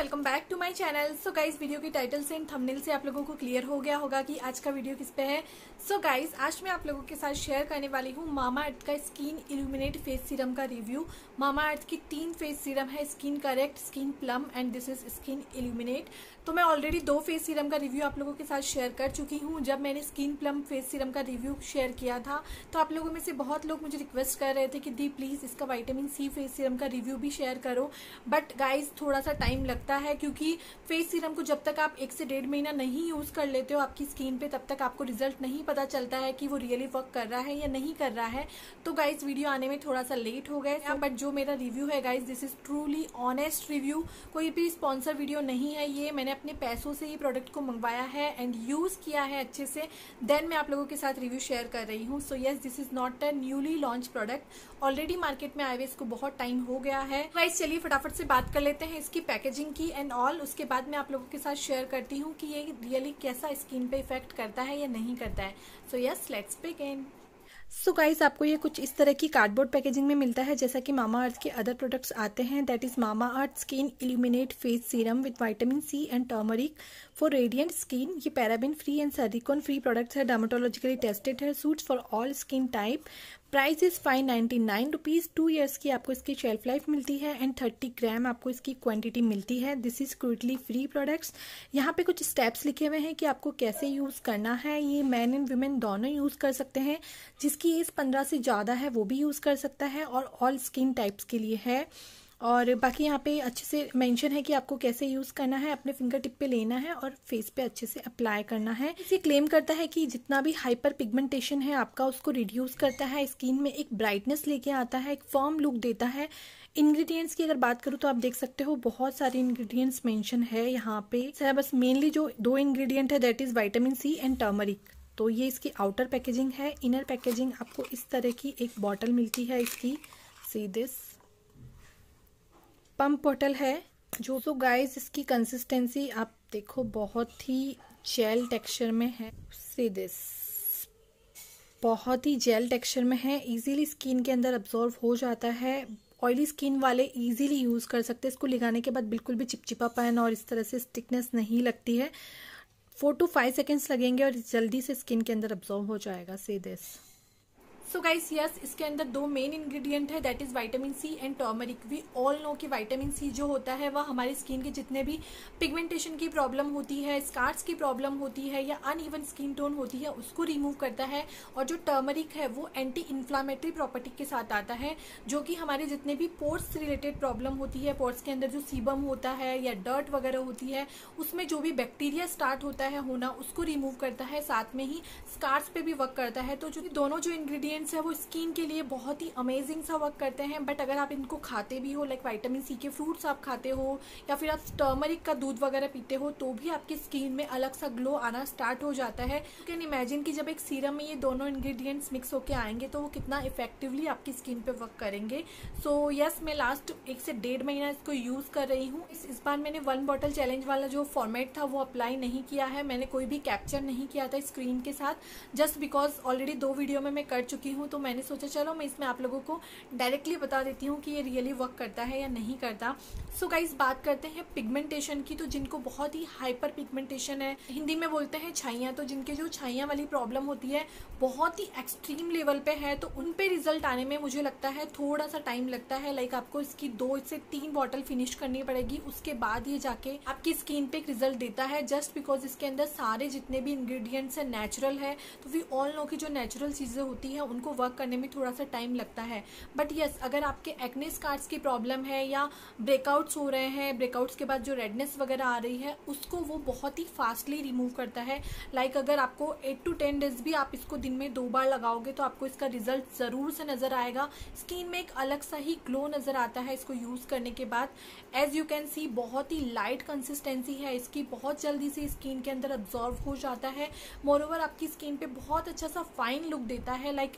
Welcome back to my channel. So guys, video की title से and thumbnail से आप लोगों को क्लियर हो गया होगा कि आज का वीडियो किस पे है। सो गाइस, आज मैं आप लोगों के साथ शेयर करने वाली हूँ मामाअर्थ का स्किन इल्यूमिनेट फेस सीरम का रिव्यू। मामाअर्थ की 3 फेस सीरम है, skin correct, skin plum and this is skin illuminate. तो मैं ऑलरेडी 2 फेस सीरम का रिव्यू आप लोगों के साथ शेयर कर चुकी हूँ। जब मैंने स्किन प्लम फेस सीरम का रिव्यू शेयर किया था तो आप लोगों में से बहुत लोग मुझे रिक्वेस्ट कर रहे थे कि दी प्लीज इसका विटामिन सी फेस सीरम का रिव्यू भी शेयर करो। बट गाइज थोड़ा सा टाइम लगता है, क्योंकि फेस सीरम को जब तक आप 1 से 1.5 महीना नहीं यूज कर लेते हो आपकी स्किन पे, तब तक आपको रिजल्ट नहीं पता चलता है कि वो रियली वर्क कर रहा है या नहीं कर रहा है। तो गाइज वीडियो आने में थोड़ा सा लेट हो गया, बट जो मेरा रिव्यू है guys, this is truly honest review. कोई भी स्पॉन्सर वीडियो नहीं है ये, मैंने अपने पैसों से ही प्रोडक्ट को मंगवाया है एंड यूज किया है अच्छे से, देन मैं आप लोगों के साथ रिव्यू शेयर कर रही हूँ। So yes, this is not a newly launch product, already market में आए हुए इसको बहुत टाइम हो गया है। गाइज चलिए फटाफट से बात कर लेते हैं इसकी पैकेजिंग की एंड ऑल। उसके बाद मैं आप लोगों के साथ शेयर करती हूँ कि ये रियली कैसा स्किन पे इफेक्ट करता है या नहीं करता है। So yes, let's begin. So guys, आपको ये कुछ इस तरह की कार्डबोर्ड पैकेजिंग में मिलता है, जैसा कि मामाअर्थ के अदर प्रोडक्ट्स आते हैं। That is Mamaearth skin illuminate face serum with vitamin C and turmeric for radiant skin. ये paraben free and silicone free products है, डर्मेटोलॉजिकली टेस्टेड है, suits for all skin type. Price is 599 rupees. 2 years की आपको इसकी shelf life मिलती है and 30 ग्राम आपको इसकी क्वांटिटी मिलती है। This is cruelty free products. यहाँ पे कुछ स्टेप्स लिखे हुए हैं कि आपको कैसे यूज करना है। ये मैन एंड वुमेन दोनों यूज कर सकते हैं, जिसकी एज 15 से ज्यादा है वो भी यूज कर सकता है, और ऑल स्किन टाइप्स के लिए है। और बाकी यहाँ पे अच्छे से मेंशन है कि आपको कैसे यूज करना है। अपने फिंगर टिप पे लेना है और फेस पे अच्छे से अप्लाई करना है। इसे क्लेम करता है कि जितना भी हाइपर पिगमेंटेशन है आपका उसको रिड्यूस करता है, स्किन में एक ब्राइटनेस लेके आता है, एक फर्म लुक देता है। इंग्रेडिएंट्स की अगर बात करूँ तो आप देख सकते हो बहुत सारे इंग्रेडिएंट्स मेंशन है यहाँ पे। बस मेनली जो 2 इंग्रेडिएंट है that is vitamin C and turmeric. तो ये इसकी आउटर पैकेजिंग है। इनर पैकेजिंग आपको इस तरह की एक बॉटल मिलती है इसकी, सी दिस पंप बॉटल है जो। तो गाइस इसकी कंसिस्टेंसी आप देखो बहुत ही जेल टेक्सचर में है, सी दिस बहुत ही जेल टेक्सचर में है, इजीली स्किन के अंदर अब्जॉर्व हो जाता है। ऑयली स्किन वाले इजीली यूज कर सकते हैं इसको। लगाने के बाद बिल्कुल भी चिपचिपापन और इस तरह से स्टिकनेस नहीं लगती है। 4 to 5 सेकेंड्स लगेंगे और जल्दी से स्किन के अंदर अब्जॉर्व हो जाएगा, see this. So guys yes, इसके अंदर 2 मेन इंग्रेडिएंट है, that is vitamin C and turmeric. We all know कि विटामिन सी जो होता है वह हमारी स्किन के जितने भी पिगमेंटेशन की प्रॉब्लम होती है, स्कार्स की प्रॉब्लम होती है या अनइवन स्किन टोन होती है, उसको रिमूव करता है। और जो टर्मरिक है वो एंटी इन्फ्लामेटरी प्रॉपर्टी के साथ आता है, जो कि हमारे जितने भी पोर्स से रिलेटेड प्रॉब्लम होती है, पोर्स के अंदर जो सीबम होता है या डर्ट वगैरह होती है, उसमें जो भी बैक्टीरिया स्टार्ट होता है होना, उसको रिमूव करता है। साथ में ही स्कार्स पे भी वर्क करता है। तो जो दोनों जो इंग्रेडिएंट्स है वो स्किन के लिए बहुत ही अमेजिंग सा वर्क करते हैं। बट अगर आप इनको खाते भी हो, लाइक विटामिन सी के फ्रूट्स आप खाते हो या फिर आप टर्मरिक का दूध वगैरह पीते हो, तो भी आपकी स्किन में अलग सा ग्लो आना स्टार्ट हो जाता है। यू कैन इमेजिन कि जब एक सीरम में ये दोनों इंग्रेडिएंट्स मिक्स होके आएंगे तो वो कितना इफेक्टिवली आपकी स्किन पे वर्क करेंगे। सो यस, मैं लास्ट 1 से 1.5 महीना इसको यूज कर रही हूँ। इस बार मैंने 1 बॉटल चैलेंज वाला जो फॉर्मेट था वो अप्लाई नहीं किया है। मैंने कोई भी कैप्चर नहीं किया था स्क्रीन के साथ, जस्ट बिकॉज ऑलरेडी 2 वीडियो में मैं कर चुकी हूँ। तो मैंने सोचा चलो मैं इसमें आप लोगों को डायरेक्टली बता देती हूँ कि ये रियली वर्क करता है या नहीं करता। सो गाइस, बात करते हैं पिगमेंटेशन की। तो जिनको बहुत ही हाइपर पिगमेंटेशन है, हिंदी में बोलते हैं छाइयाँ, तो जिनके जो छाइयाँ वाली प्रॉब्लम होती है बहुत ही एक्सट्रीम लेवल पे है, तो उन पे रिजल्ट आने में मुझे लगता है थोड़ा सा टाइम लगता है। लाइक आपको इसकी 2 से 3 बॉटल फिनिश करनी पड़ेगी, उसके बाद ये जाके आपकी स्किन पे एक रिजल्ट देता है। जस्ट बिकॉज इसके अंदर सारे जितने भी इंग्रेडिएंट्स है नेचुरल है, तो वी ऑल नो कि जो नेचुरल चीजें होती है उनको वर्क करने में थोड़ा सा टाइम लगता है। बट यस, अगर आपके एक्ने स्कार्स की प्रॉब्लम है या ब्रेकआउट्स हो रहे हैं, ब्रेकआउट्स के बाद जो रेडनेस वगैरह आ रही है, उसको वो बहुत ही फास्टली रिमूव करता है। लाइक अगर आपको 8 to 10 डेज भी आप इसको दिन में 2 बार लगाओगे तो आपको इसका रिजल्ट जरूर से नजर आएगा। स्किन में एक अलग सा ही ग्लो नजर आता है इसको यूज करने के बाद। एज यू कैन सी बहुत ही लाइट कंसिस्टेंसी है इसकी, बहुत जल्दी से स्किन के अंदर अब्जॉर्व हो जाता है। मोरओवर आपकी स्किन पे बहुत अच्छा सा फाइन लुक देता है। लाइक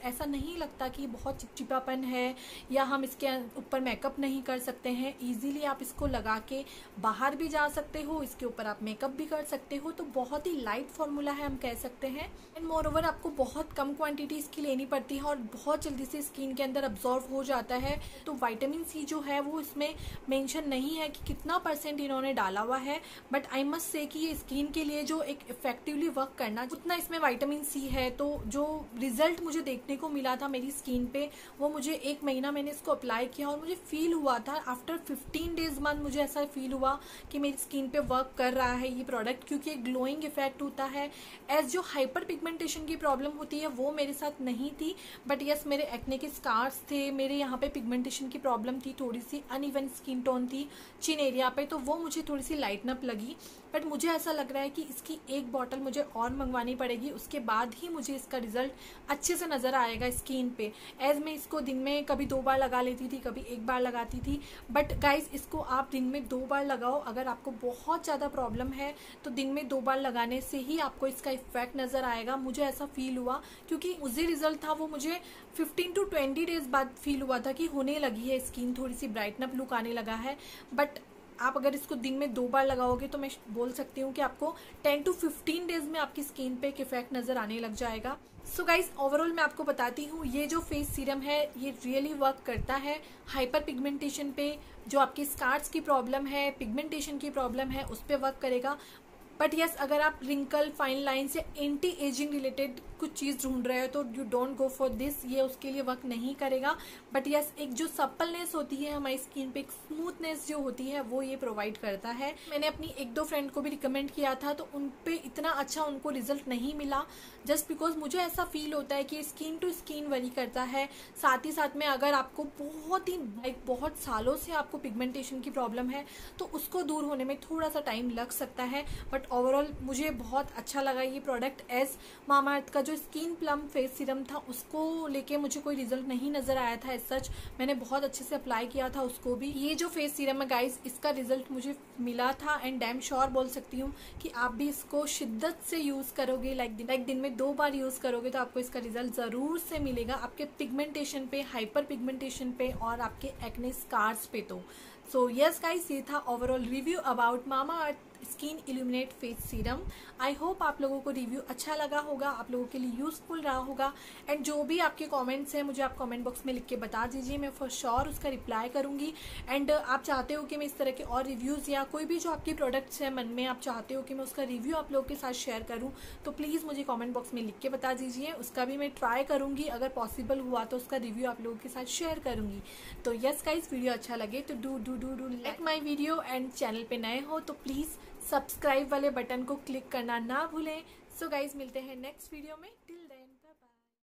ऐसा नहीं लगता कि बहुत चिपचिपापन है या हम इसके ऊपर मेकअप नहीं कर सकते हैं। इजीली आप इसको लगा के बाहर भी जा सकते हो, इसके ऊपर आप मेकअप भी कर सकते हो। तो बहुत ही लाइट फॉर्मूला है हम कह सकते हैं। एंड मोर ओवर आपको बहुत कम क्वांटिटी इसकी लेनी पड़ती है और बहुत जल्दी से स्किन के अंदर अब्जॉर्व हो जाता है। तो विटामिन सी जो है वो इसमें मेंशन नहीं है कि कितना % इन्होंने डाला हुआ है, बट आई मस्ट से कि ये स्किन के लिए जो एक इफेक्टिवली वर्क करना उतना इसमें विटामिन सी है। तो जो रिजल्ट मुझे देखने को मिला था मेरी स्किन पे, वो मुझे 1 महीना मैंने इसको अप्लाई किया और मुझे फील हुआ था आफ्टर 15 डेज बाद मुझे ऐसा फील हुआ कि मेरी स्किन पे वर्क कर रहा है ये प्रोडक्ट, क्योंकि एक ग्लोइंग इफेक्ट होता है। एज जो हाइपर पिगमेंटेशन की प्रॉब्लम होती है वो मेरे साथ नहीं थी, बट यस मेरे एक्ने के स्कार्स थे, मेरे यहाँ पे पिगमेंटेशन की प्रॉब्लम थी, थोड़ी सी अनइवन स्किन टोन थी चिन एरिया पे, तो वो मुझे थोड़ी सी लाइटन अप लगी। बट मुझे ऐसा लग रहा है कि इसकी एक बॉटल मुझे और मंगवानी पड़ेगी, उसके बाद ही मुझे इसका रिजल्ट अच्छे से नज़र आएगा स्किन पे। एज मैं इसको दिन में कभी 2 बार लगा लेती थी, कभी 1 बार लगाती थी, बट गाइज इसको आप दिन में 2 बार लगाओ। अगर आपको बहुत ज़्यादा प्रॉब्लम है तो दिन में 2 बार लगाने से ही आपको इसका इफेक्ट नज़र आएगा। मुझे ऐसा फील हुआ, क्योंकि मुझे रिजल्ट था वो मुझे 15 to 20 डेज बाद फील हुआ था कि होने लगी है स्किन, थोड़ी सी ब्राइटन अप लुक आने लगा है। बट आप अगर इसको दिन में 2 बार लगाओगे तो मैं बोल सकती हूँ कि आपको 10 to 15 डेज में आपकी स्किन पे एक इफेक्ट नजर आने लग जाएगा। सो गाइज ओवरऑल मैं आपको बताती हूँ, ये जो फेस सीरम है ये रियली वर्क करता है हाइपर पिगमेंटेशन पे। जो आपकी स्कार्स की प्रॉब्लम है, पिगमेंटेशन की प्रॉब्लम है, उस पर वर्क करेगा। बट यस अगर आप रिंकल, फाइन लाइन्स या एंटी एजिंग रिलेटेड कुछ चीज़ ढूंढ रहे हो तो you don't go for this, ये उसके लिए वर्क नहीं करेगा। बट यस एक जो सप्पलनेस होती है हमारी स्किन पे, एक स्मूथनेस जो होती है वो ये प्रोवाइड करता है। मैंने अपनी 1-2 फ्रेंड को भी रिकमेंड किया था तो उन पे इतना अच्छा उनको रिजल्ट नहीं मिला, जस्ट बिकॉज मुझे ऐसा फील होता है कि स्किन टू स्किन वरी करता है। साथ ही साथ में अगर आपको बहुत सालों से आपको पिगमेंटेशन की प्रॉब्लम है तो उसको दूर होने में थोड़ा सा टाइम लग सकता है। बट ओवरऑल मुझे बहुत अच्छा लगा ये प्रोडक्ट। एज मामाअर्थ का जो स्किन प्लम फेस सीरम था उसको लेके मुझे कोई रिजल्ट नहीं नजर आया था। एज सच मैंने बहुत अच्छे से अप्लाई किया था उसको भी। ये जो फेस सीरम है गाइस, इसका रिजल्ट मुझे मिला था एंड डैम श्योर बोल सकती हूँ कि आप भी इसको शिद्दत से यूज करोगे, लाइक दिन में 2 बार यूज करोगे तो आपको इसका रिजल्ट जरूर से मिलेगा आपके पिगमेंटेशन पे, हाइपर पिगमेंटेशन पे और आपके एक्ने स्कार्स पे। तो सो यस गाइस, ये था overall review about Mamaearth skin illuminate face serum. I hope आप लोगों को रिव्यू अच्छा लगा होगा, आप लोगों के लिए यूजफुल रहा होगा। एंड जो भी आपके कमेंट्स हैं मुझे आप कमेंट बॉक्स में लिख के बता दीजिए, मैं फॉर श्योर उसका रिप्लाई करूंगी। एंड आप चाहते हो कि मैं इस तरह के और रिव्यूज़ या कोई भी जो आपकी प्रोडक्ट्स हैं मन में आप चाहते हो कि मैं उसका रिव्यू आप लोगों के साथ शेयर करूँ तो प्लीज़ मुझे कॉमेंट बॉक्स में लिख के बता दीजिए, उसका भी मैं ट्राई करूँगी। अगर पॉसिबल हुआ तो उसका रिव्यू आप लोगों के साथ शेयर करूँगी। तो यस गाइस, वीडियो अच्छा लगे तो do like my video and channel पे नए हो तो प्लीज़ सब्सक्राइब वाले बटन को क्लिक करना ना भूलें। सो गाइज मिलते हैं नेक्स्ट वीडियो में। Till then bye bye.